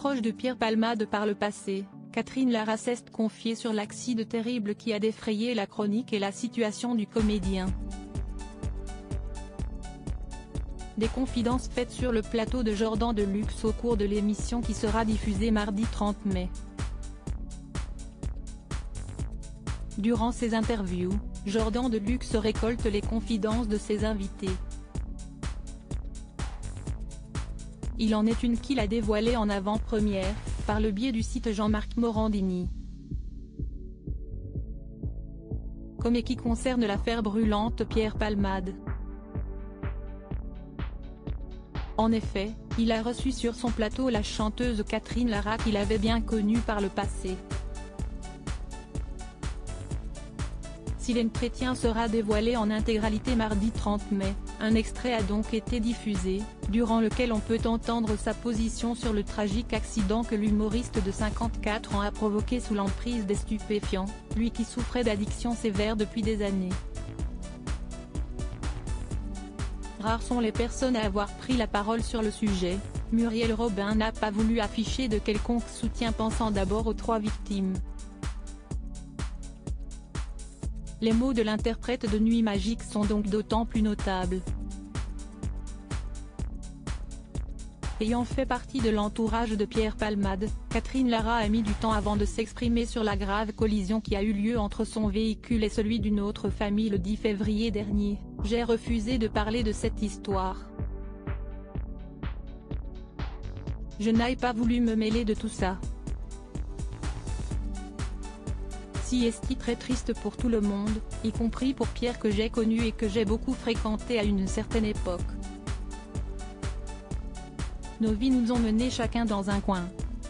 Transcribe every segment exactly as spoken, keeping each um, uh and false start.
Proche de Pierre Palmade par le passé, Catherine Lara s'est confiée sur l'accident terrible qui a défrayé la chronique et la situation du comédien. Des confidences faites sur le plateau de Jordan Deluxe au cours de l'émission qui sera diffusée mardi trente mai. Durant ses interviews, Jordan Deluxe récolte les confidences de ses invités. Il en est une qu'il a dévoilée en avant-première, par le biais du site Jean-Marc Morandini. Comme et qui concerne l'affaire brûlante Pierre Palmade. En effet, il a reçu sur son plateau la chanteuse Catherine Lara qu'il avait bien connue par le passé. Si l'entretien sera dévoilé en intégralité mardi trente mai, un extrait a donc été diffusé, durant lequel on peut entendre sa position sur le tragique accident que l'humoriste de cinquante-quatre ans a provoqué sous l'emprise des stupéfiants, lui qui souffrait d'addiction sévère depuis des années. Rares sont les personnes à avoir pris la parole sur le sujet. Muriel Robin n'a pas voulu afficher de quelconque soutien, pensant d'abord aux trois victimes. Les mots de l'interprète de Nuit Magique sont donc d'autant plus notables. Ayant fait partie de l'entourage de Pierre Palmade, Catherine Lara a mis du temps avant de s'exprimer sur la grave collision qui a eu lieu entre son véhicule et celui d'une autre famille le dix février dernier. « J'ai refusé de parler de cette histoire. Je n'ai pas voulu me mêler de tout ça. Si est très triste pour tout le monde, y compris pour Pierre que j'ai connu et que j'ai beaucoup fréquenté à une certaine époque. Nos vies nous ont menés chacun dans un coin. »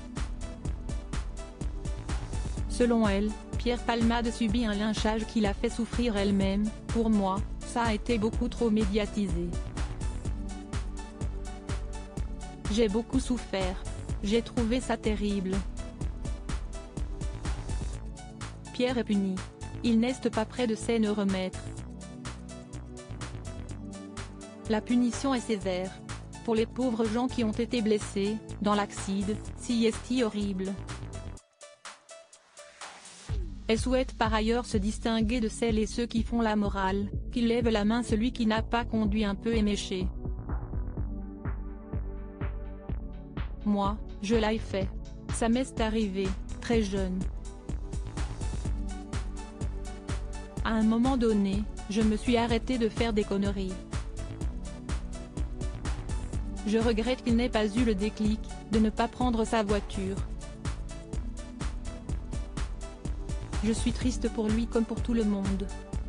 Selon elle, Pierre Palmade subit un lynchage qui l'a fait souffrir elle-même. « Pour moi, ça a été beaucoup trop médiatisé. J'ai beaucoup souffert. J'ai trouvé ça terrible. Pierre est puni. Il n'est pas prêt de s'en remettre. La punition est sévère. Pour les pauvres gens qui ont été blessés, dans l'accident, si est horrible. » Elle souhaite par ailleurs se distinguer de celles et ceux qui font la morale, qui lèvent la main celui qui n'a pas conduit un peu éméché. « Moi, je l'ai fait. Ça m'est arrivé, très jeune. À un moment donné, je me suis arrêté de faire des conneries. Je regrette qu'il n'ait pas eu le déclic, de ne pas prendre sa voiture. Je suis triste pour lui comme pour tout le monde. »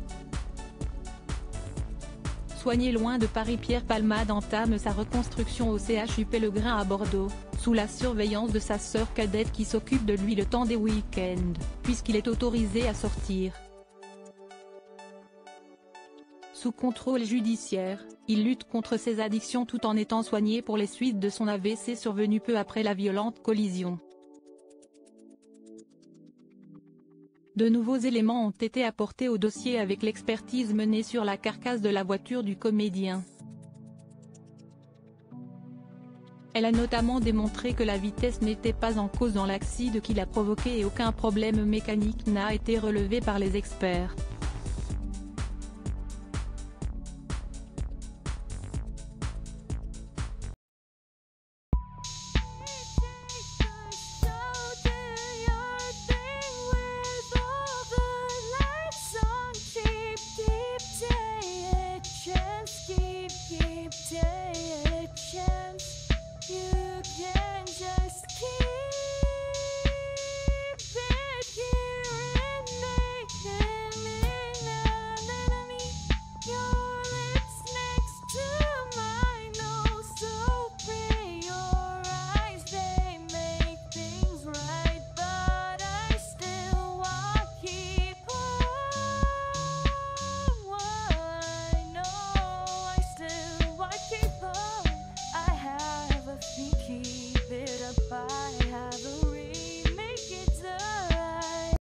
Soigné loin de Paris, Pierre Palmade entame sa reconstruction au C H U Pellegrin à Bordeaux, sous la surveillance de sa sœur cadette qui s'occupe de lui le temps des week-ends, puisqu'il est autorisé à sortir. Sous contrôle judiciaire, il lutte contre ses addictions tout en étant soigné pour les suites de son A V C survenu peu après la violente collision. De nouveaux éléments ont été apportés au dossier avec l'expertise menée sur la carcasse de la voiture du comédien. Elle a notamment démontré que la vitesse n'était pas en cause dans l'accident qui l'a provoqué et aucun problème mécanique n'a été relevé par les experts.